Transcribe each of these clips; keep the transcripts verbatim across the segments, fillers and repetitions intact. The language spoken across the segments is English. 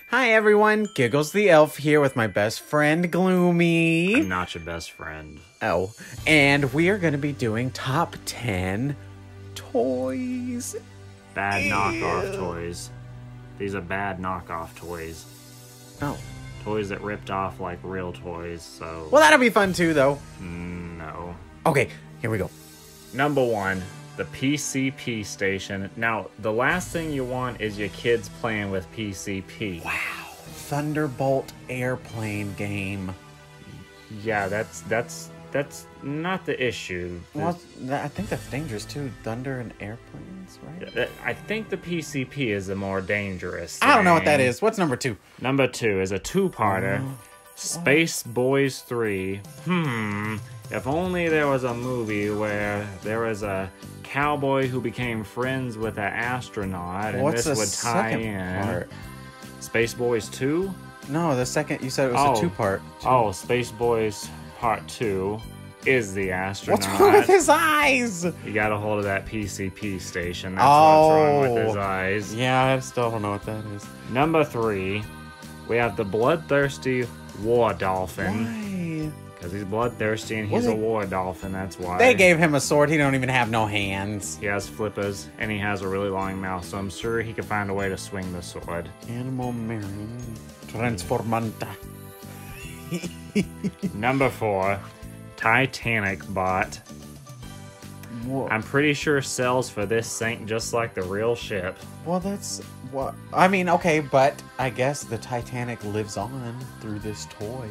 Hi everyone, Giggles the Elf here with my best friend Gloomy. I'm not your best friend. Oh, and we are going to be doing top ten toys. Bad Ew. knockoff toys. These are bad knockoff toys. Oh. Toys that ripped off like real toys, so... Well, that'll be fun too, though. Mm, no. Okay, here we go. Number one, the P C P station. Now, the last thing you want is your kids playing with P C P. Wow. Thunderbolt airplane game. Yeah, that's that's that's not the issue. Well, I think that's dangerous too. Thunder and airplanes, right? I think the P C P is the more dangerous I don't know what that thing. is. What's number two? Number two is a two-parter. Oh. Space Boys three. Hmm. If only there was a movie where there was a cowboy who became friends with an astronaut, and What's this the would tie second in. part? Space Boys two? No, the second, you said it was oh. a two-part. Two. Oh, Space Boys Part two is the astronaut. What's wrong with his eyes? You got a hold of that P C P station. That's oh. what's wrong with his eyes. Yeah, I still don't know what that is. Number three, we have the bloodthirsty war dolphin. Why? Because he's bloodthirsty and he's Well, a they, war dolphin, that's why. They gave him a sword, he don't even have no hands. He has flippers, and he has a really long mouth, so I'm sure he could find a way to swing the sword. Animal Marine Transformanta. Number four, Titanic bot. Whoa. I'm pretty sure cells for this sank just like the real ship. Well, that's what... I mean, okay, but I guess the Titanic lives on through this toy.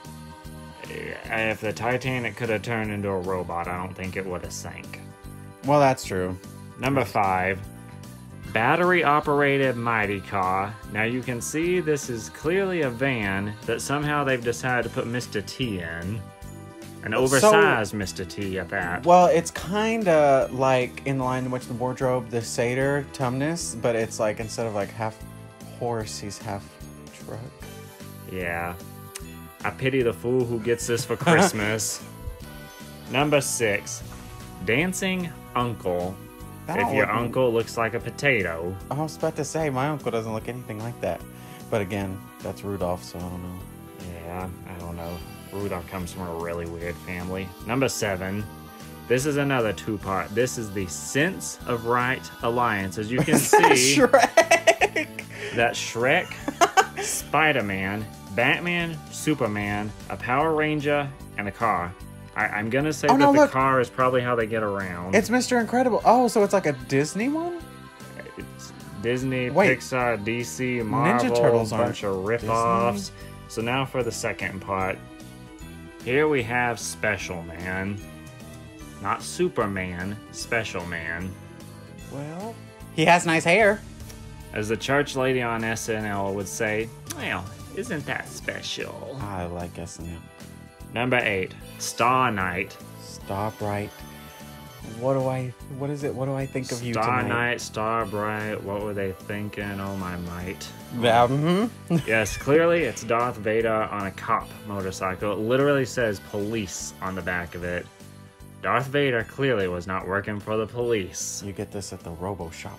If the Titanic could have turned into a robot, I don't think it would have sank. Well, that's true. Number five, battery-operated Mighty Car. Now you can see this is clearly a van that somehow they've decided to put Mister T in. An oversized so, Mister T at that. Well, it's kind of like in the line in which the wardrobe, the Satyr Tumnus, but it's like instead of like half horse, he's half truck. Yeah. I pity the fool who gets this for Christmas. Number six, Dancing Uncle. If your uncle looks like a potato. I was about to say, my uncle doesn't look anything like that. But again, that's Rudolph, so I don't know. Yeah, I don't know. Rudolph comes from a really weird family. Number seven, this is another two-part. This is the Sense of Right Alliance. As you can is see, that Shrek? That Shrek, Spider-Man, Batman, Superman, a Power Ranger, and a car. I, I'm gonna say oh, that no, the look. car is probably how they get around. It's Mister Incredible. Oh, so it's like a Disney one? It's Disney, Wait. Pixar, D C, Marvel, Ninja Turtles a bunch of rip-offs. So now for the second part. Here we have Special Man. Not Superman, Special Man. Well, he has nice hair. As the church lady on S N L would say, well, isn't that special? I like S N L. Number eight, Star Knight. Star Bright. What do I, what is it? What do I think of you Star tonight? Knight, Star Bright, what were they thinking? Oh my might. Yeah, mm-hmm. Yes, clearly it's Darth Vader on a cop motorcycle. It literally says police on the back of it. Darth Vader clearly was not working for the police. You get this at the Robo Shop.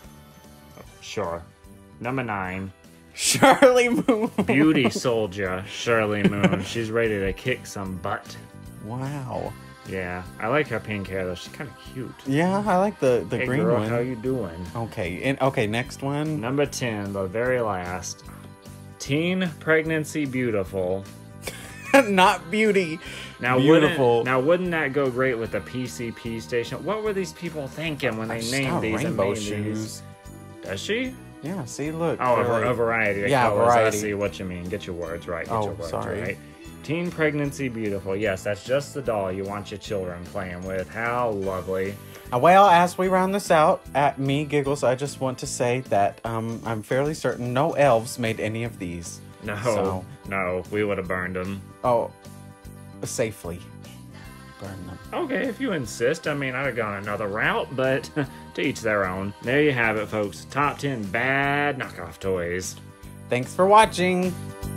Sure. Number nine, Shirley Moon. Beauty Soldier, Shirley Moon. She's ready to kick some butt. Wow. Yeah, I like her pink hair though. She's kind of cute. Yeah, I like the, the Hey green girl, one. how you doing? Okay, and okay, next one. Number ten, the very last. Teen Pregnancy Beautiful. Not beauty. Now, Beautiful. Wouldn't, now, wouldn't that go great with the P C P station? What were these people thinking when they She's named got these and rainbow made shoes. these? Does she? Yeah, see, look. Oh, a, they're a like- variety of Yeah, colors. variety. I see what you mean. Get your words right. Get Oh, your words sorry. right. Teen Pregnancy Beautiful. Yes, that's just the doll you want your children playing with. How lovely. Uh, Well, as we round this out, at me, Giggles, I just want to say that um, I'm fairly certain no elves made any of these. No, So- no, we would have burned them. Oh, safely. Burn them. Okay, if you insist. I mean, I'd have gone another route, but to each their own. There you have it, folks. Top ten bad knockoff toys. Thanks for watching.